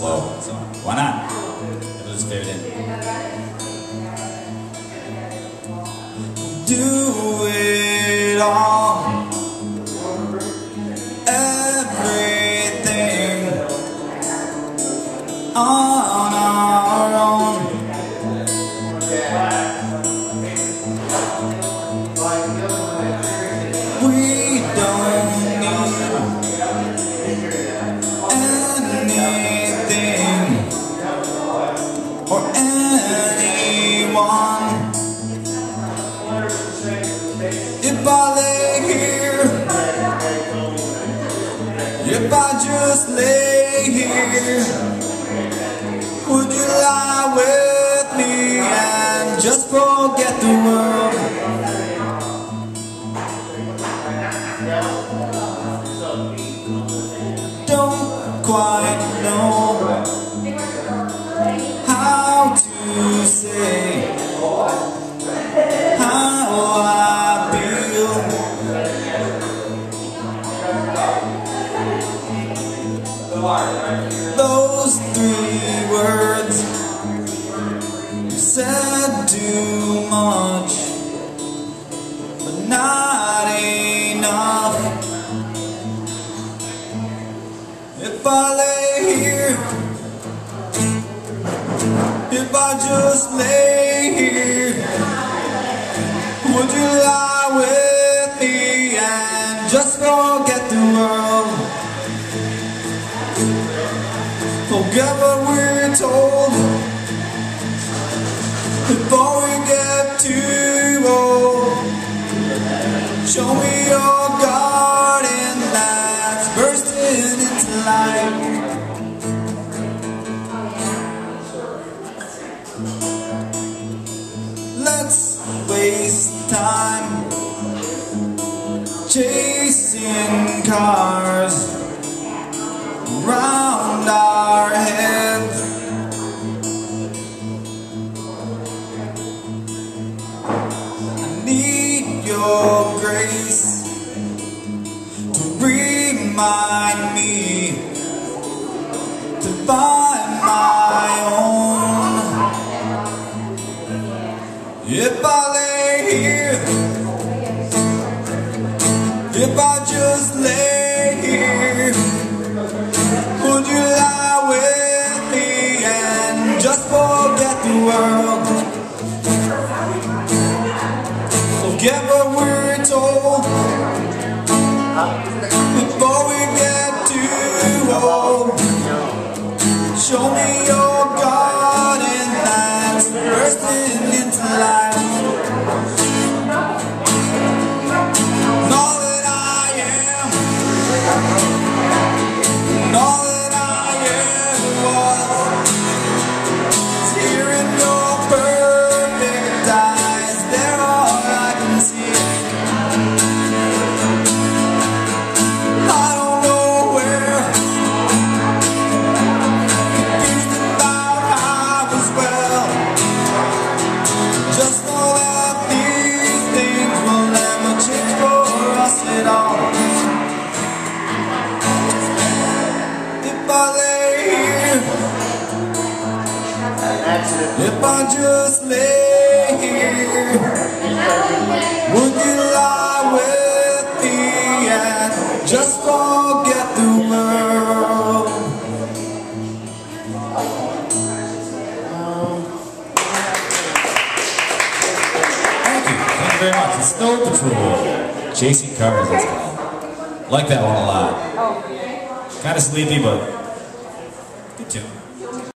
slow, so why not? It'll just fit in. Do it all, everything on our own. We don't need anything or anyone. If I lay here, if I just lay here, would you lie with me and just forget the world? Don't quite know how to say how I feel. Those 3 words said too much, but not enough. If I lay here, if I just lay here, would you lie with me and just forget the world? Forget what we're told before we get too old. Show me your garden that's bursting into life. Let's waste time chasing cars round our heads. I need your grace to remind me to find my own. If I lay here, if I just lay here, would you lie with me and just forget the world? Forget what we're told before we get too old. Show me your garden that's bursting into life. And all that I am, and all that I ever was, is here in your perfect eyes. They're all I can see. I don't know where, confused about how as well. Just know that these things will never change for us at all. If I lay here, if I just lay here, would you lie with me and just forget the world? Thank you very much. The Snow Patrol, Chasing Cars, that's called. Like that one a lot. Kind of sleepy, but good tune.